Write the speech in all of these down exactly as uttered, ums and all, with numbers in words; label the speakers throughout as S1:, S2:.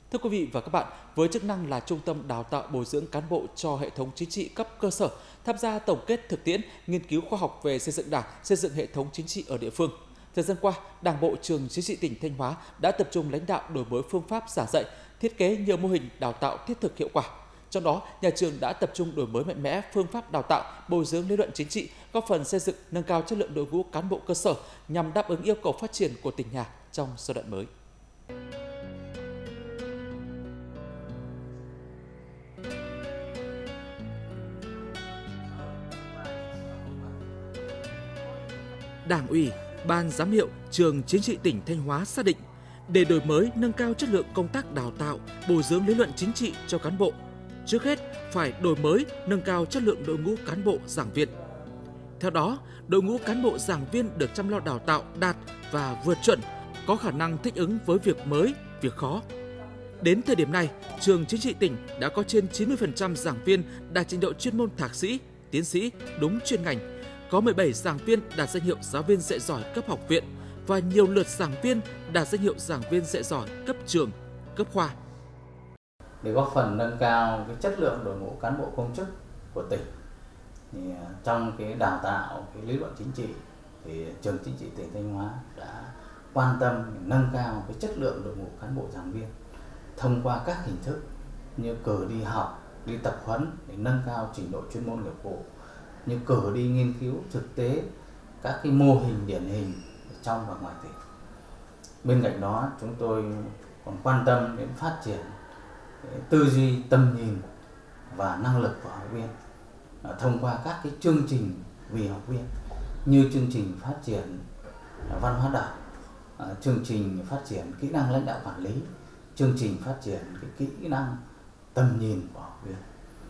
S1: Thưa quý vị và các bạn, với chức năng là trung tâm đào tạo bồi dưỡng cán bộ cho hệ thống chính trị cấp cơ sở, tham gia tổng kết thực tiễn, nghiên cứu khoa học về xây dựng Đảng, xây dựng hệ thống chính trị ở địa phương. Thời gian qua, Đảng bộ Trường Chính trị tỉnh Thanh Hóa đã tập trung lãnh đạo đổi mới phương pháp giảng dạy, thiết kế nhiều mô hình đào tạo thiết thực hiệu quả. Trong đó, nhà trường đã tập trung đổi mới mạnh mẽ phương pháp đào tạo, bồi dưỡng lý luận chính trị, góp phần xây dựng nâng cao chất lượng đội ngũ cán bộ cơ sở nhằm đáp ứng yêu cầu phát triển của tỉnh nhà trong giai đoạn mới. Đảng ủy, Ban giám hiệu Trường Chính trị tỉnh Thanh Hóa xác định, để đổi mới nâng cao chất lượng công tác đào tạo, bồi dưỡng lý luận chính trị cho cán bộ, trước hết phải đổi mới nâng cao chất lượng đội ngũ cán bộ giảng viên. Theo đó, đội ngũ cán bộ giảng viên được chăm lo đào tạo đạt và vượt chuẩn, có khả năng thích ứng với việc mới, việc khó. Đến thời điểm này, Trường Chính trị tỉnh đã có trên chín mươi phần trăm giảng viên đạt trình độ chuyên môn thạc sĩ, tiến sĩ đúng chuyên ngành, có mười bảy giảng viên đạt danh hiệu giáo viên dạy giỏi cấp học viện và nhiều lượt giảng viên đạt danh hiệu giảng viên dạy giỏi cấp trường, cấp khoa.
S2: Để góp phần nâng cao cái chất lượng đội ngũ cán bộ công chức của tỉnh, thì trong cái đào tạo cái lý luận chính trị thì Trường Chính trị tỉnh Thanh Hóa đã quan tâm nâng cao cái chất lượng đội ngũ cán bộ giảng viên thông qua các hình thức như cử đi học, đi tập huấn để nâng cao trình độ chuyên môn nghiệp vụ, như cử đi nghiên cứu thực tế các cái mô hình điển hình trong và ngoài tỉnh. Bên cạnh đó, chúng tôi còn quan tâm đến phát triển tư duy, tầm nhìn và năng lực của học viên thông qua các cái chương trình vì học viên, như chương trình phát triển văn hóa đọc, chương trình phát triển kỹ năng lãnh đạo quản lý, chương trình phát triển cái kỹ năng tầm nhìn của học viên.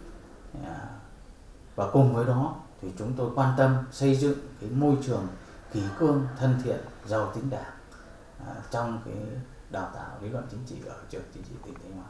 S2: Và cùng với đó thì chúng tôi quan tâm xây dựng cái môi trường kỷ cương, thân thiện, giàu tính đảng à, trong cái đào tạo lý luận chính trị ở Trường Chính trị tỉnh Thanh Hóa.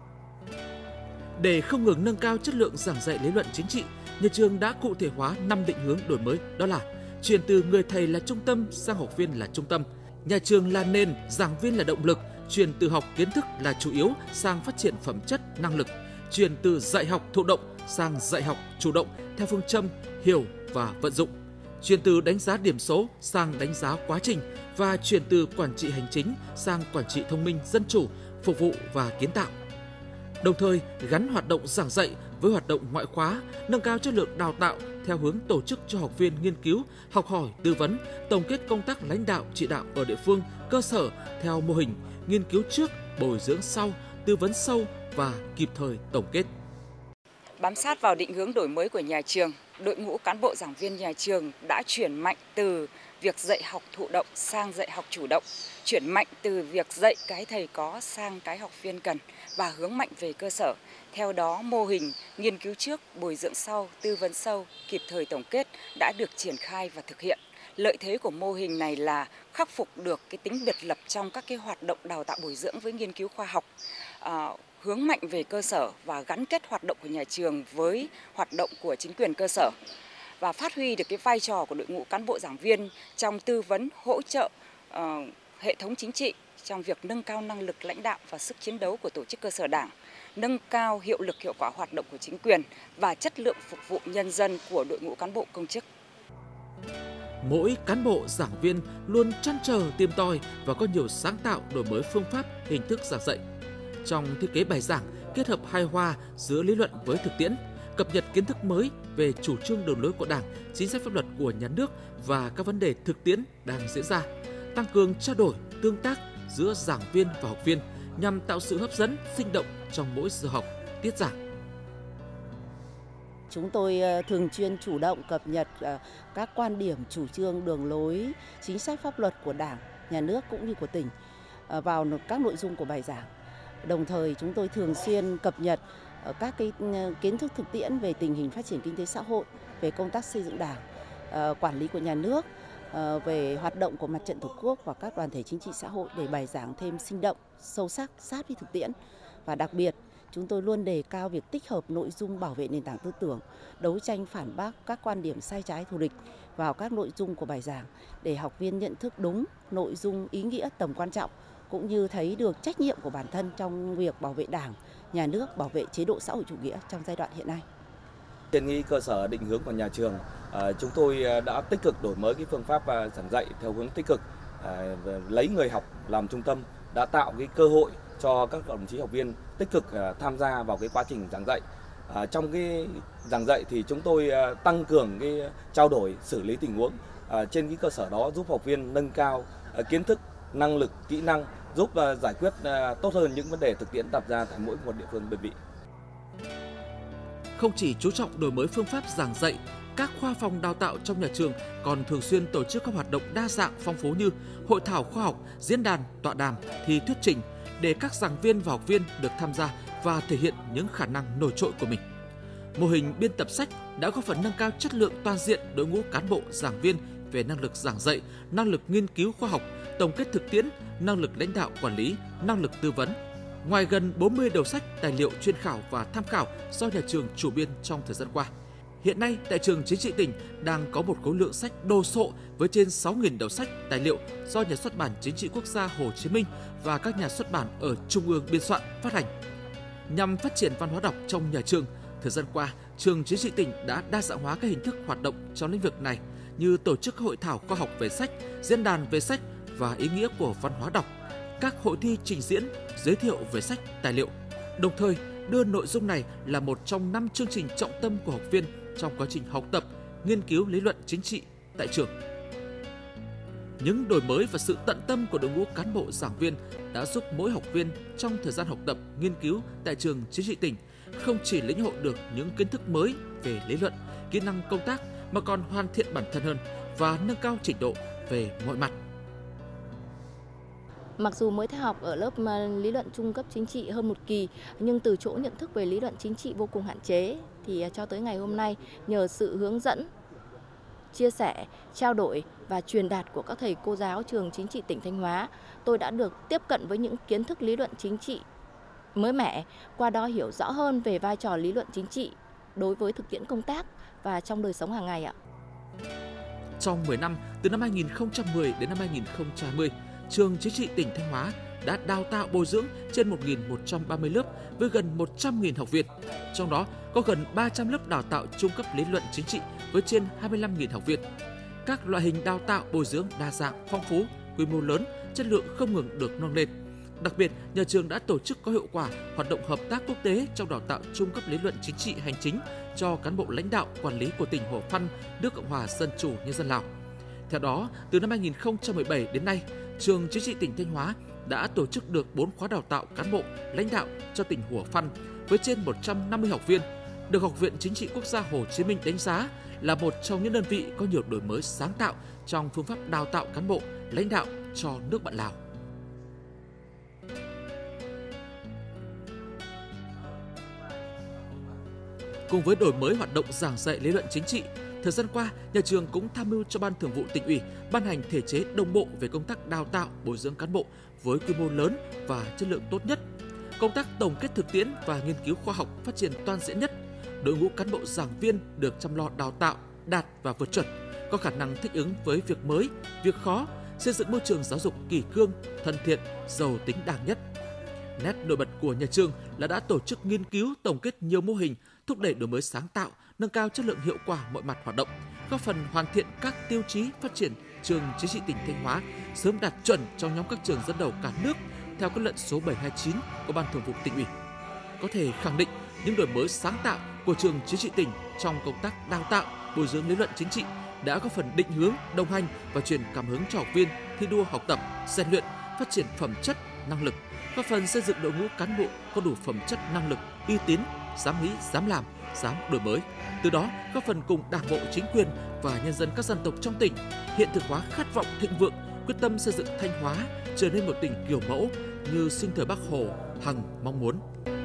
S1: Để không ngừng nâng cao chất lượng giảng dạy lý luận chính trị, nhà trường đã cụ thể hóa năm định hướng đổi mới, đó là chuyển từ người thầy là trung tâm sang học viên là trung tâm, nhà trường là nền, giảng viên là động lực, chuyển từ học kiến thức là chủ yếu sang phát triển phẩm chất, năng lực, chuyển từ dạy học thụ động sang dạy học chủ động theo phương châm hiểu và vận dụng, chuyển từ đánh giá điểm số sang đánh giá quá trình và chuyển từ quản trị hành chính sang quản trị thông minh, dân chủ, phục vụ và kiến tạo. Đồng thời gắn hoạt động giảng dạy với hoạt động ngoại khóa, nâng cao chất lượng đào tạo theo hướng tổ chức cho học viên nghiên cứu, học hỏi, tư vấn, tổng kết công tác lãnh đạo chỉ đạo ở địa phương, cơ sở theo mô hình nghiên cứu trước, bồi dưỡng sau, tư vấn sâu và kịp thời tổng kết.
S3: Bám sát vào định hướng đổi mới của nhà trường, đội ngũ cán bộ giảng viên nhà trường đã chuyển mạnh từ việc dạy học thụ động sang dạy học chủ động, chuyển mạnh từ việc dạy cái thầy có sang cái học viên cần và hướng mạnh về cơ sở. Theo đó, mô hình nghiên cứu trước, bồi dưỡng sau, tư vấn sâu, kịp thời tổng kết đã được triển khai và thực hiện. Lợi thế của mô hình này là khắc phục được cái tính biệt lập trong các cái hoạt động đào tạo bồi dưỡng với nghiên cứu khoa học, à, hướng mạnh về cơ sở và gắn kết hoạt động của nhà trường với hoạt động của chính quyền cơ sở và phát huy được cái vai trò của đội ngũ cán bộ giảng viên trong tư vấn, hỗ trợ uh, hệ thống chính trị trong việc nâng cao năng lực lãnh đạo và sức chiến đấu của tổ chức cơ sở Đảng, nâng cao hiệu lực hiệu quả hoạt động của chính quyền và chất lượng phục vụ nhân dân của đội ngũ cán bộ công chức.
S1: Mỗi cán bộ giảng viên luôn trăn trở tìm tòi và có nhiều sáng tạo đổi mới phương pháp, hình thức giảng dạy. Trong thiết kế bài giảng, kết hợp hài hòa giữa lý luận với thực tiễn, cập nhật kiến thức mới về chủ trương đường lối của Đảng, chính sách pháp luật của nhà nước và các vấn đề thực tiễn đang diễn ra, tăng cường trao đổi, tương tác giữa giảng viên và học viên nhằm tạo sự hấp dẫn, sinh động trong mỗi giờ học, tiết giảng.
S4: Chúng tôi thường xuyên chủ động cập nhật các quan điểm, chủ trương, đường lối, chính sách pháp luật của Đảng, nhà nước cũng như của tỉnh vào các nội dung của bài giảng. Đồng thời chúng tôi thường xuyên cập nhật các cái kiến thức thực tiễn về tình hình phát triển kinh tế xã hội, về công tác xây dựng Đảng, quản lý của nhà nước, về hoạt động của Mặt trận Tổ quốc và các đoàn thể chính trị xã hội để bài giảng thêm sinh động, sâu sắc, sát với thực tiễn. Và đặc biệt, chúng tôi luôn đề cao việc tích hợp nội dung bảo vệ nền tảng tư tưởng, đấu tranh phản bác các quan điểm sai trái thù địch vào các nội dung của bài giảng để học viên nhận thức đúng nội dung, ý nghĩa, tầm quan trọng cũng như thấy được trách nhiệm của bản thân trong việc bảo vệ Đảng, Nhà nước, bảo vệ chế độ xã hội chủ nghĩa trong giai đoạn hiện nay.
S5: Trên cái cơ sở định hướng của nhà trường, chúng tôi đã tích cực đổi mới cái phương pháp giảng dạy theo hướng tích cực, lấy người học làm trung tâm, đã tạo cái cơ hội cho các đồng chí học viên tích cực tham gia vào cái quá trình giảng dạy. À, trong cái giảng dạy thì chúng tôi tăng cường cái trao đổi, xử lý tình huống, à, trên cái cơ sở đó giúp học viên nâng cao à, kiến thức, năng lực, kỹ năng, giúp à, giải quyết à, tốt hơn những vấn đề thực tiễn đặt ra tại mỗi một địa phương đơn vị.
S1: Không chỉ chú trọng đổi mới phương pháp giảng dạy, các khoa phòng đào tạo trong nhà trường còn thường xuyên tổ chức các hoạt động đa dạng phong phú như hội thảo khoa học, diễn đàn, tọa đàm, thi thuyết trình để các giảng viên và học viên được tham gia và thể hiện những khả năng nổi trội của mình. Mô hình biên tập sách đã góp phần nâng cao chất lượng toàn diện đội ngũ cán bộ, giảng viên về năng lực giảng dạy, năng lực nghiên cứu khoa học, tổng kết thực tiễn, năng lực lãnh đạo quản lý, năng lực tư vấn. Ngoài gần bốn mươi đầu sách, tài liệu chuyên khảo và tham khảo do nhà trường chủ biên trong thời gian qua, hiện nay tại trường Chính trị tỉnh đang có một khối lượng sách đồ sộ với trên sáu nghìn đầu sách, tài liệu do Nhà xuất bản Chính trị Quốc gia Hồ Chí Minh và các nhà xuất bản ở Trung ương biên soạn, phát hành. Nhằm phát triển văn hóa đọc trong nhà trường, thời gian qua, trường Chính trị tỉnh đã đa dạng hóa các hình thức hoạt động trong lĩnh vực này như tổ chức các hội thảo khoa học về sách, diễn đàn về sách và ý nghĩa của văn hóa đọc, các hội thi trình diễn, giới thiệu về sách, tài liệu. Đồng thời, đưa nội dung này là một trong năm chương trình trọng tâm của học viên trong quá trình học tập, nghiên cứu lý luận chính trị tại trường. Những đổi mới và sự tận tâm của đội ngũ cán bộ giảng viên đã giúp mỗi học viên trong thời gian học tập, nghiên cứu tại trường Chính trị tỉnh không chỉ lĩnh hội được những kiến thức mới về lý luận, kỹ năng công tác mà còn hoàn thiện bản thân hơn và nâng cao trình độ về mọi mặt.
S6: Mặc dù mới theo học ở lớp lý luận trung cấp chính trị hơn một kỳ, nhưng từ chỗ nhận thức về lý luận chính trị vô cùng hạn chế, thì cho tới ngày hôm nay, nhờ sự hướng dẫn, chia sẻ, trao đổi và truyền đạt của các thầy cô giáo trường Chính trị tỉnh Thanh Hóa, tôi đã được tiếp cận với những kiến thức lý luận chính trị mới mẻ, qua đó hiểu rõ hơn về vai trò lý luận chính trị đối với thực tiễn công tác và trong đời sống hàng ngày ạ.
S1: Trong mười năm, từ năm hai nghìn không trăm mười đến năm hai nghìn không trăm hai mươi, trường Chính trị tỉnh Thanh Hóa đã đào tạo bồi dưỡng trên một nghìn một trăm ba mươi lớp với gần một trăm nghìn học viên. Trong đó có gần ba trăm lớp đào tạo trung cấp lý luận chính trị với trên hai mươi lăm nghìn học viên. Các loại hình đào tạo bồi dưỡng đa dạng, phong phú, quy mô lớn, chất lượng không ngừng được nâng lên. Đặc biệt, nhà trường đã tổ chức có hiệu quả hoạt động hợp tác quốc tế trong đào tạo trung cấp lý luận chính trị hành chính cho cán bộ lãnh đạo quản lý của tỉnh Hủa Phăn, nước Cộng hòa Dân chủ Nhân dân Lào. Theo đó, từ năm hai nghìn không trăm mười bảy đến nay, trường Chính trị tỉnh Thanh Hóa đã tổ chức được bốn khóa đào tạo cán bộ lãnh đạo cho tỉnh Hủa Phăn với trên một trăm năm mươi học viên, được Học viện Chính trị Quốc gia Hồ Chí Minh đánh giá là một trong những đơn vị có nhiều đổi mới sáng tạo trong phương pháp đào tạo cán bộ lãnh đạo cho nước bạn Lào. Cùng với đổi mới hoạt động giảng dạy lý luận chính trị, thời gian qua, nhà trường cũng tham mưu cho Ban Thường vụ Tỉnh ủy ban hành thể chế đồng bộ về công tác đào tạo, bồi dưỡng cán bộ với quy mô lớn và chất lượng tốt nhất. Công tác tổng kết thực tiễn và nghiên cứu khoa học phát triển toàn diện nhất. Đội ngũ cán bộ giảng viên được chăm lo đào tạo, đạt và vượt chuẩn, có khả năng thích ứng với việc mới, việc khó, xây dựng môi trường giáo dục kỷ cương, thân thiện, giàu tính đảng nhất. Nét nổi bật của nhà trường là đã tổ chức nghiên cứu tổng kết nhiều mô hình, thúc đẩy đổi mới sáng tạo, nâng cao chất lượng hiệu quả mọi mặt hoạt động, góp phần hoàn thiện các tiêu chí phát triển trường Chính trị tỉnh Thanh Hóa sớm đạt chuẩn trong nhóm các trường dẫn đầu cả nước theo kết luận số bảy hai chín của Ban Thường vụ Tỉnh ủy. Có thể khẳng định những đổi mới sáng tạo của trường Chính trị tỉnh trong công tác đào tạo, bồi dưỡng lý luận chính trị đã góp phần định hướng, đồng hành và truyền cảm hứng cho học viên thi đua học tập, rèn luyện, phát triển phẩm chất, năng lực, góp phần xây dựng đội ngũ cán bộ có đủ phẩm chất, năng lực, uy tín, dám nghĩ, dám làm, dám đổi mới. Từ đó góp phần cùng Đảng bộ, chính quyền và nhân dân các dân tộc trong tỉnh hiện thực hóa khát vọng thịnh vượng, quyết tâm xây dựng Thanh Hóa trở nên một tỉnh kiểu mẫu như sinh thời Bác Hồ hằng mong muốn.